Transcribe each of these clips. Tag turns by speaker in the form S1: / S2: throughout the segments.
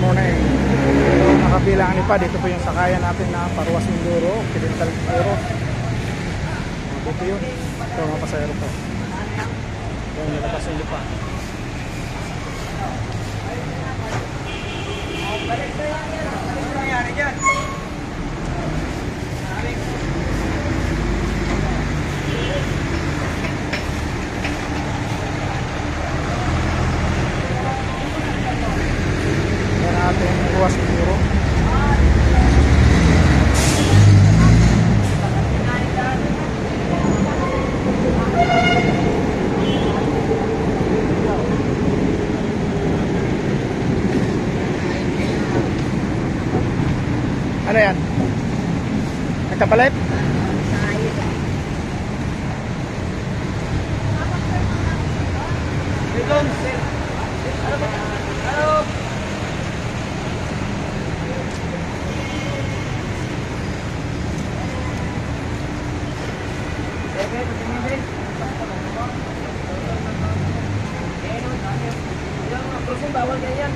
S1: morning. So, nakabilangan pa. Dito po yung sakayan natin na Paruwas Mindoro, Occidental Mindoro. Dito yun. Ito mga pasayro po. Ito yung nilabas yung lupa. Yan natin Paruwas Mindoro. Ano yan? Nagkapalit?
S2: Bawal ganyan.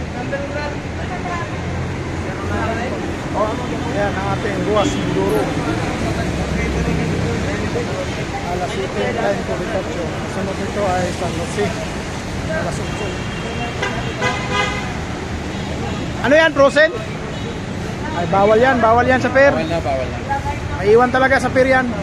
S1: Yan ang ating Paruwas Mindoro. Alas 7 time po dito. Kasunod nito ay San Jose. Alas 8. Ano yan, frozen? Ay bawal yan sa fair.
S2: Bawal na.
S1: May iwan talaga sa fair yan.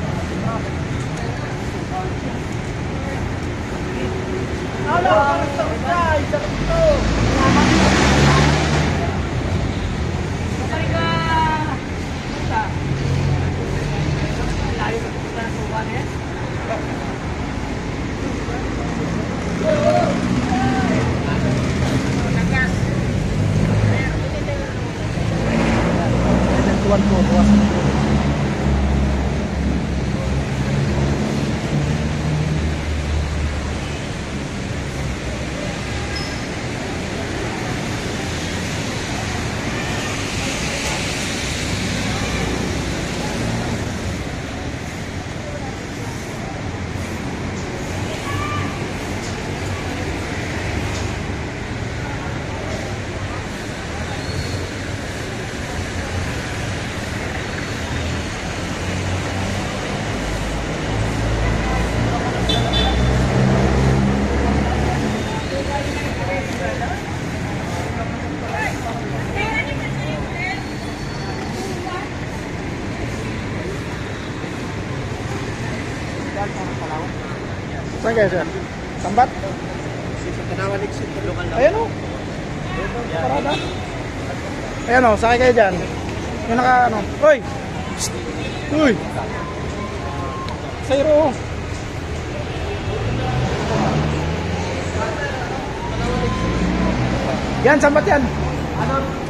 S1: Tuan po, Paruwas Mindoro. Saan kayo sir? Sambat? Ayan o. Parada. Ayan o, sakay kayo dyan. Yung naka ano. Uy! Uy! Sayro o. Yan, sambat yan.